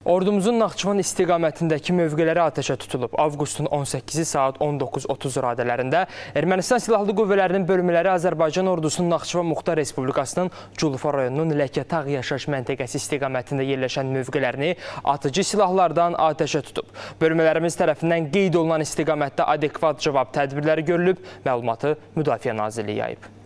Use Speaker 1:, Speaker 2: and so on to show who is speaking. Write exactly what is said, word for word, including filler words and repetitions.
Speaker 1: Ordumuzun Naxçıvan istiqamətindəki mövqeləri atəşə tutulub. Avqustun on səkkizi saat on doqquz otuz radələrində Ermənistan Silahlı Qüvvələrinin bölmələri Azərbaycan ordusunun Naxçıvan Muxtar Respublikasının Culufa rayonunun Ləkətağ yaşayış məntəqəsi istiqamətində yerləşən mövqelərini atıcı silahlardan atəşə tutub. Bölmələrimiz tərəfindən qeyd olunan istiqamətdə adekvat cavab tədbirləri görülüb, məlumatı Müdafiə Nazirliyi yayıb.